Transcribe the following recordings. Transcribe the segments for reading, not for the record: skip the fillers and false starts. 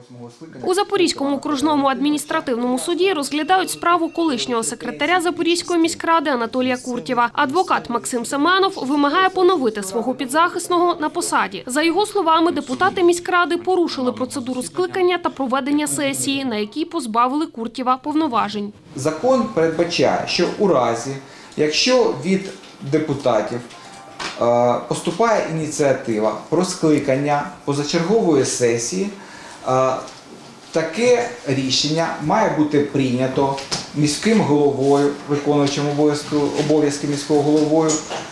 У Запорізькому окружному адміністративному суді розглядають справу колишнього секретаря Запорізької міськради Анатолія Куртєва. Адвокат Максим Семенов вимагає поновити свого підзахисного на посаді. За його словами, депутати міськради порушили процедуру скликання та проведення сесії, на якій позбавили Куртєва повноважень. Закон передбачає, що у разі, якщо від депутатів поступає ініціатива про скликання позачергової сесії, таке рішення має бути прийнято міським головою, виконуючим обов'язки міського головою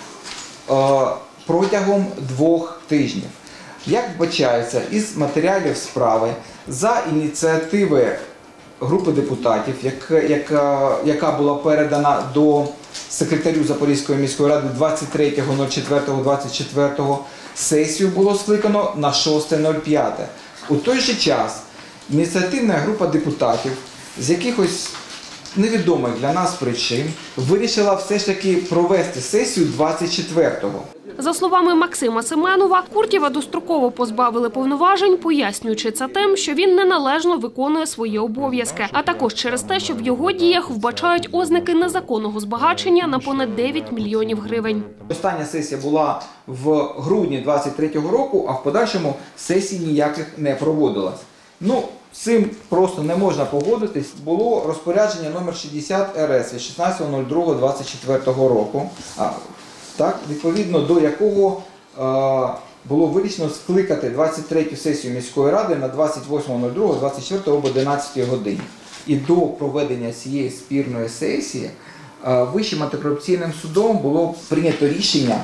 протягом 2 тижнів. Як вбачається із матеріалів справи, за ініціативи групи депутатів, яка була передана до секретарю Запорізької міської ради 23.04.24, сесію було скликано на 6.05. У той же час ініціативна група депутатів з якихось невідомих для нас причин вирішила все ж таки провести сесію 24-го. За словами Максима Семенова, Куртєва достроково позбавили повноважень, пояснюючи це тим, що він неналежно виконує свої обов'язки, а також через те, що в його діях вбачають ознаки незаконного збагачення на понад 9 мільйонів гривень. Остання сесія була в грудні 23-го року, а в подальшому сесій ніяких не проводилось. З цим просто не можна погодитись. Було розпорядження номер 60 РС від 16.02.24 року, відповідно до якого було вирішено скликати 23-ю сесію міської ради на 28.02.24 об 11 годині. І до проведення цієї спірної сесії Вищим антикорупційним судом було прийнято рішення,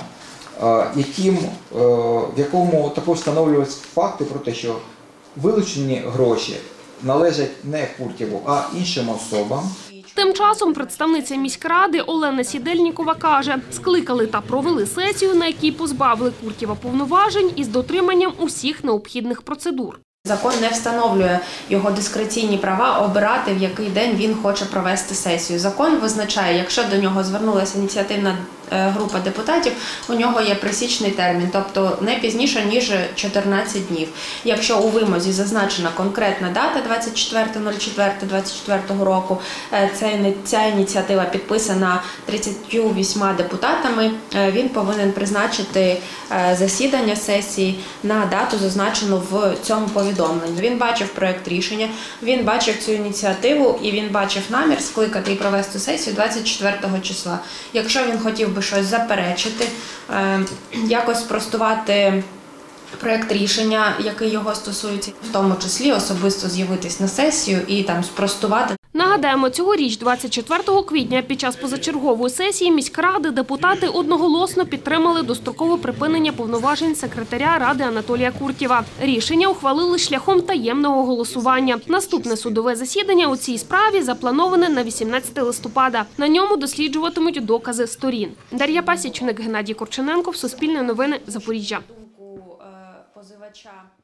в якому також встановлювалися факти про те, що вилучені гроші належать не Куртєву, а іншим особам. Тим часом представниця міськради Олена Сідельнікова каже, скликали та провели сесію, на якій позбавили Куртєва повноважень із дотриманням усіх необхідних процедур. Закон не встановлює його дискреційні права обирати, в який день він хоче провести сесію. Закон визначає, якщо до нього звернулася ініціативна група депутатів, у нього є пресічний термін, тобто не пізніше, ніж 14 днів. Якщо у вимозі зазначена конкретна дата 24.04.24 року, ця ініціатива підписана 38 депутатами, він повинен призначити засідання сесії на дату, зазначену в цьому повідомленні. Він бачив проєкт рішення, він бачив цю ініціативу і він бачив намір скликати і провести сесію 24 числа. Якщо він хотів би щось заперечити, якось спростувати проєкт рішення, який його стосується, в тому числі особисто з'явитись на сесію і там спростувати. Нагадаємо, цьогоріч, 24 квітня, під час позачергової сесії міськради депутати одноголосно підтримали дострокове припинення повноважень секретаря ради Анатолія Куртєва. Рішення ухвалили шляхом таємного голосування. Наступне судове засідання у цій справі заплановане на 18 листопада. На ньому досліджуватимуть докази сторін. Дар'я Пасічник, Геннадій Корчененко, Суспільне новини, Запоріжжя.